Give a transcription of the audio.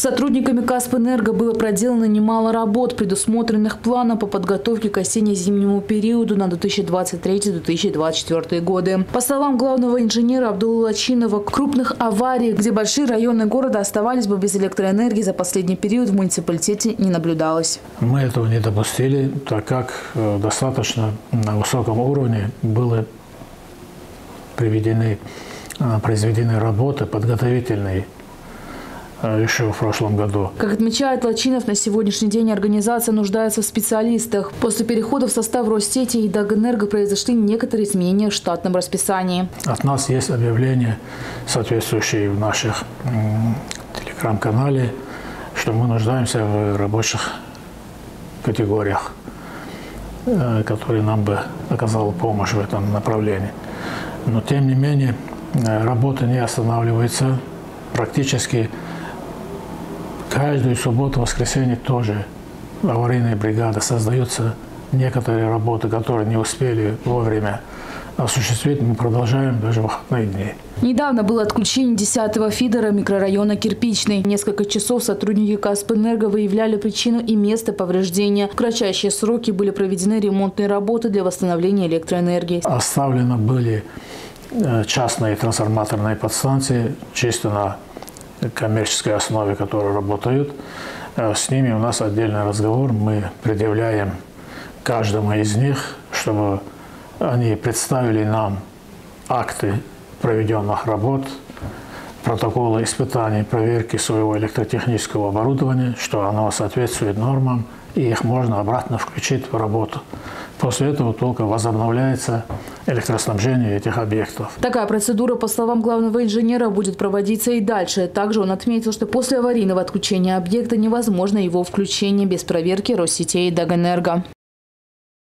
Сотрудниками КАСП-Энерго было проделано немало работ, предусмотренных планом по подготовке к осенне-зимнему периоду на 2023-2024 годы. По словам главного инженера Абдулы Лачинова, крупных аварий, где большие районы города оставались бы без электроэнергии, за последний период в муниципалитете не наблюдалось. Мы этого не допустили, так как достаточно на высоком уровне были произведены работы подготовительные еще в прошлом году. Как отмечает Лачинов, на сегодняшний день организация нуждается в специалистах. После перехода в состав Россети и Дагэнерго произошли некоторые изменения в штатном расписании. От нас есть объявление, соответствующее в наших телеграм-канале, что мы нуждаемся в рабочих категориях, которые нам бы оказала помощь в этом направлении. Но тем не менее работа не останавливается. Практически каждую субботу, воскресенье тоже аварийные бригады создаются. Некоторые работы, которые не успели вовремя осуществить, мы продолжаем даже в выходные дни. Недавно было отключение 10-го фидера микрорайона Кирпичный. Несколько часов сотрудники КАСП-Энерго выявляли причину и место повреждения. В кратчайшие сроки были проведены ремонтные работы для восстановления электроэнергии. Оставлены были частные трансформаторные подстанции, чисто на коммерческой основе, которые работают. С ними у нас отдельный разговор. Мы предъявляем каждому из них, чтобы они представили нам акты проведенных работ, протоколы испытаний, проверки своего электротехнического оборудования, что оно соответствует нормам, и их можно обратно включить в работу. После этого только возобновляется электроснабжение этих объектов. Такая процедура, по словам главного инженера, будет проводиться и дальше. Также он отметил, что после аварийного отключения объекта невозможно его включение без проверки Россетей и Дагэнерго.